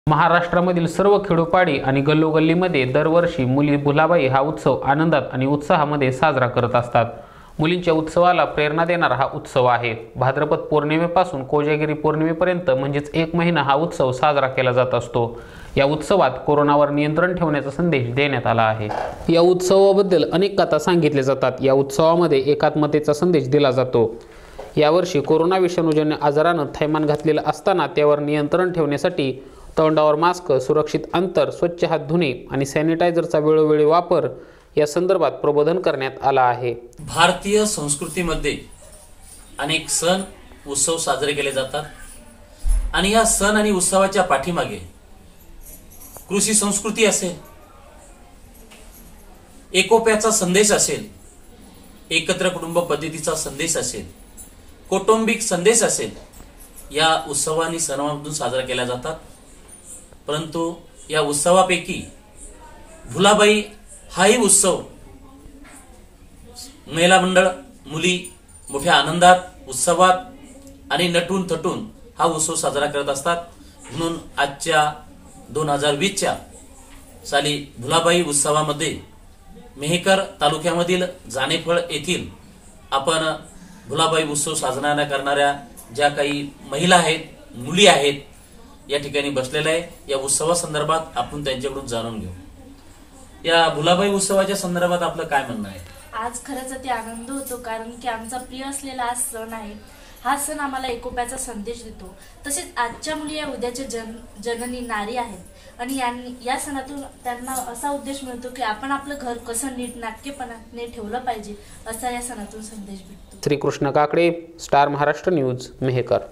महाराष्ट्रामधील सर्व खेडोपाडी आणि गल्लोगल्लीमध्ये दरवर्षी मुली भुलाबाई हा उत्सव आनंदात आणि उत्साहामध्ये साजरा करत असतात। मुलींच्या उत्सवाला प्रेरणा देणारा हा उत्सव आहे। भाद्रपद पौर्णिमेपासून कोजागिरी पौर्णिमेपर्यंत म्हणजेच 1 महिना हा उत्सव साजरा केला जात असतो। या उत्सवात कोरोनावर नियंत्रण ठेवण्याचा संदेश देण्यात आला आहे। या उत्सवाबद्दल अनेक कथा सांगितल्या जातात। या उत्सवामध्ये एकात्मतेचा संदेश दिला जातो। यावर्षी कोरोना विषाणूजन्य आजाराने थैमान घातलेला असताना त्यावर नियंत्रण ठेवण्यासाठी तोंडावर मास्क, सुरक्षित अंतर, स्वच्छ हात धुणे आणि सॅनिटायझरचा वेळोवेळी वापर या संदर्भात प्रबोधन करण्यात आला आहे। भारतीय संस्कृतीमध्ये अनेक सण उत्सव साजरे केले जातात आणि या सण आणि उत्सवाच्या पाठीमागे कृषी संस्कृती असेल, एकोप्याचा संदेश असेल, एकत्र कुटुंब पद्धतीचा संदेश असेल, कौटुंबिक संदेश असेल, या उत्सवांनी सणांमधून साजरा केल्या जातात। परंतु या उत्सवापैकी भुलाबाई हाही उत्सव महिला मंडळ, मुली मोठ्या आनंदात, उत्सवात आणि नटून थटून हा उत्सव साजरा करत असतात। म्हणून आजच्या 2020च्या साली भुलाबाई उत्सवामध्ये मेहकर तालुक्यामधील जानेफळ येथील आपण भुलाबाई उत्सव साजरा करणाऱ्या ज्या काही महिला आहेत, मुली आहेत, या ठिकाणी बसलेला आहे। या उत्सवासंदर्भात आपण त्यांच्याकडून जाणून घेऊ। या भुलाबाई उत्सवाच्या संदर्भात आपलं काय म्हणणं आहे? आज खरंच अति आनंद होतो, कारण की आमचा प्रिय असलेला हा सण आहे। हा सण आम्हाला एकोप्याचा संदेश देतो। तसेच आजच्या मुली या उद्याच्या जननी नारी आहेत आणि या सणातून त्यांना असा उद्देश मिळतो की आपण आपलं घर कसं नीटनाटकेपणाने ठेवलं पाहिजे, असा या सणातून संदेश भेटतो। Shrikrishna Kakade, star Maharashtra news, Mehkar.